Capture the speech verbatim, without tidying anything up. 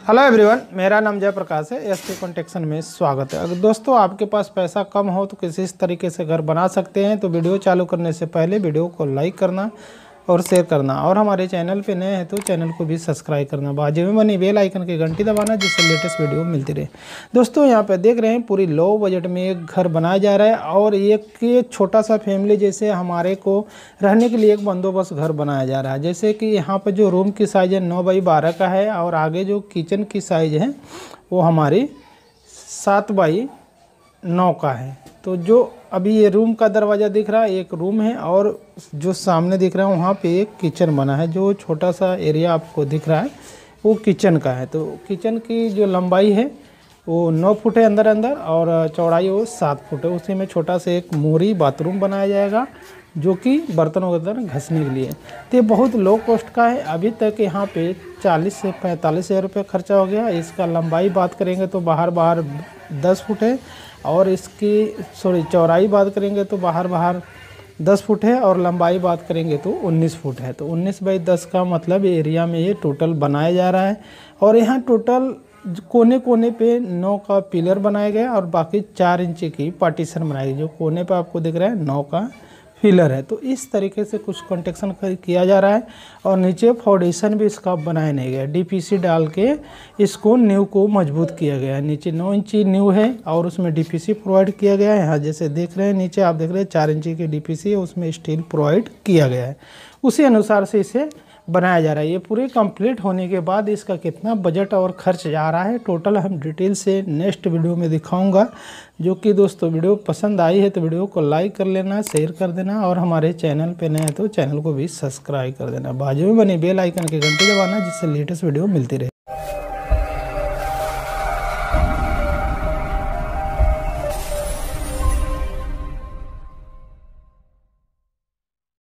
Hello everyone, मेरा नाम जयप्रकाश है। एस के कॉन्टेक्शन में स्वागत है। अगर दोस्तों आपके पास पैसा कम हो तो किसी इस तरीके से घर बना सकते हैं। तो वीडियो चालू करने से पहले वीडियो को लाइक करना और शेयर करना, और हमारे चैनल पे नए हैं तो चैनल को भी सब्सक्राइब करना, बाजू में बनी बेल आइकन की घंटी दबाना, जिससे लेटेस्ट वीडियो मिलती रहे। दोस्तों यहाँ पे देख रहे हैं पूरी लो बजट में एक घर बनाया जा रहा है, और एक ये छोटा सा फैमिली जैसे हमारे को रहने के लिए एक बंदोबस्त घर बनाया जा रहा है। जैसे कि यहाँ पर जो रूम की साइज़ है नौ बाई बारह का है, और आगे जो किचन की साइज़ है वो हमारी सात बाई नौ का है। तो जो अभी ये रूम का दरवाज़ा दिख रहा है एक रूम है, और जो सामने दिख रहा है वहाँ पे एक किचन बना है। जो छोटा सा एरिया आपको दिख रहा है वो किचन का है। तो किचन की जो लंबाई है वो नौ फुट है अंदर अंदर, और चौड़ाई वो सात फुट है। उसी में छोटा सा एक मोरी बाथरूम बनाया जाएगा, जो कि बर्तनों वगैरह घसने के लिए। तो ये बहुत लो कॉस्ट का है। अभी तक यहाँ पे चालीस से पैंतालीस हज़ार रुपये खर्चा हो गया। इसका लंबाई बात करेंगे तो बाहर बाहर दस फुट है, और इसकी सॉरी चौड़ाई बात करेंगे तो बाहर बाहर दस फुट है, और लंबाई बात करेंगे तो उन्नीस फुट है। तो उन्नीस बाई दस का मतलब एरिया में ये टोटल बनाया जा रहा है। और यहाँ टोटल कोने कोने पे नौ का पिलर बनाया गया, और बाकी चार इंची की पार्टीशन बनाई गई। जो कोने पे आपको दिख रहा है नौ का पिलर है। तो इस तरीके से कुछ कंस्ट्रक्शन किया जा रहा है, और नीचे फाउंडेशन भी इसका बनाया नहीं गया। डीपीसी डाल के इसको नींव को मजबूत किया गया है। नीचे नौ इंची नींव है, और उसमें डीपीसी प्रोवाइड किया गया है। यहाँ जैसे देख रहे हैं नीचे आप देख रहे हैं चार इंची की डीपीसी है, उसमें स्टील प्रोवाइड किया गया है। उसी अनुसार से इसे बनाया जा रहा है। ये पूरी कंप्लीट होने के बाद इसका कितना बजट और खर्च जा रहा है टोटल हम डिटेल से नेक्स्ट वीडियो में दिखाऊंगा। जो कि दोस्तों वीडियो पसंद आई है तो वीडियो को लाइक कर लेना, शेयर कर देना, और हमारे चैनल पे नए हैं तो चैनल को भी सब्सक्राइब कर देना। बाजू में बनी बेल आइकन की घंटी दबाना, जिससे लेटेस्ट वीडियो मिलती रहे।